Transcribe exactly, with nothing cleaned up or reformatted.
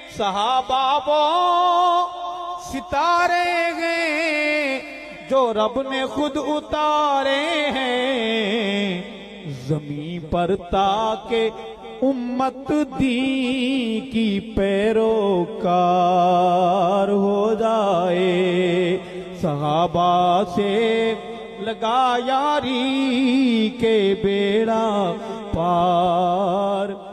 सहाबा वो सितारे हैं जो रब ने खुद उतारे हैं ज़मीं पर ताके उम्मत दी की पैरोकार हो जाए। सहाबा से लगा यारी के बेड़ा पार।